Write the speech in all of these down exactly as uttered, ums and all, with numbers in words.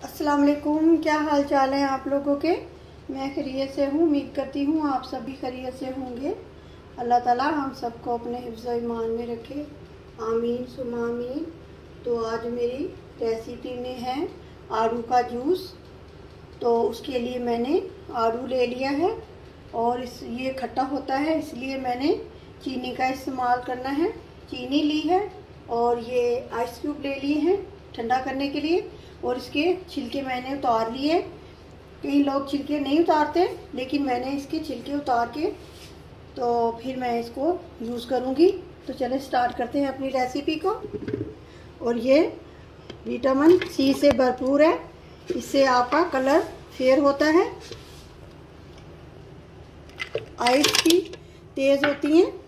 अस्सलाम वालेकुम। क्या हाल चाल है आप लोगों के। मैं खैरियत से हूँ, उम्मीद करती हूँ आप सभी खैरियत से होंगे। अल्लाह ताला हम सबको अपने हिफ्ज़ ईमान में रखे, आमीन सुमा आमीन। तो आज मेरी रेसिपी में है आड़ू का जूस। तो उसके लिए मैंने आड़ू ले लिया है और इस ये खट्टा होता है, इसलिए मैंने चीनी का इस्तेमाल करना है। चीनी ली है और ये आइस क्यूब ले लिए हैं ठंडा करने के लिए, और इसके छिलके मैंने उतार लिए। कई लोग छिलके नहीं उतारते, लेकिन मैंने इसके छिलके उतार के तो फिर मैं इसको यूज़ करूँगी। तो चले स्टार्ट करते हैं अपनी रेसिपी को। और ये विटामिन सी से भरपूर है, इससे आपका कलर फेयर होता है, आइज भी तेज होती हैं,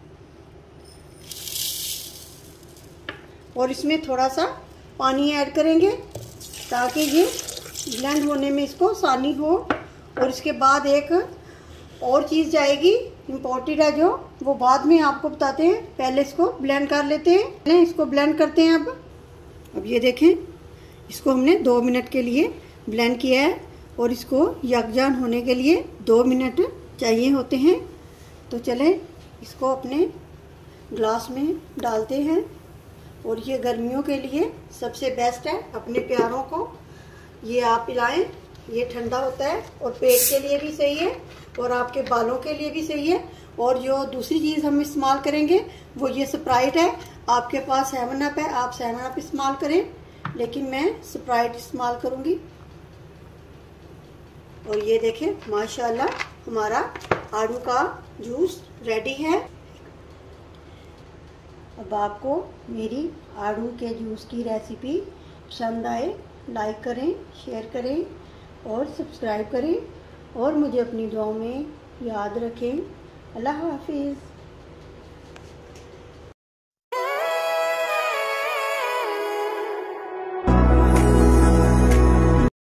और इसमें थोड़ा सा पानी ऐड करेंगे ताकि ये ब्लेंड होने में इसको आसानी हो। और इसके बाद एक और चीज़ जाएगी इम्पोर्टेड है, जो वो बाद में आपको बताते हैं। पहले इसको ब्लेंड कर लेते हैं, पहले इसको ब्लेंड करते हैं। अब अब ये देखें, इसको हमने दो मिनट के लिए ब्लेंड किया है और इसको यकजान होने के लिए दो मिनट चाहिए होते हैं। तो चलें इसको अपने ग्लास में डालते हैं। और ये गर्मियों के लिए सबसे बेस्ट है, अपने प्यारों को ये आप पिलाएं। ये ठंडा होता है और पेट के लिए भी सही है और आपके बालों के लिए भी सही है। और जो दूसरी चीज़ हम इस्तेमाल करेंगे वो ये स्प्राइट है। आपके पास सेवन अप है, आप सेवन अप इस्तेमाल करें, लेकिन मैं स्प्राइट इस्तेमाल करूँगी। और ये देखें, माशाल्लाह हमारा आड़ू का जूस रेडी है। अब आपको मेरी आड़ू के जूस की रेसिपी पसंद आए, लाइक करें, शेयर करें और सब्सक्राइब करें, और मुझे अपनी दुआओं में याद रखें। अल्लाह हाफिज़।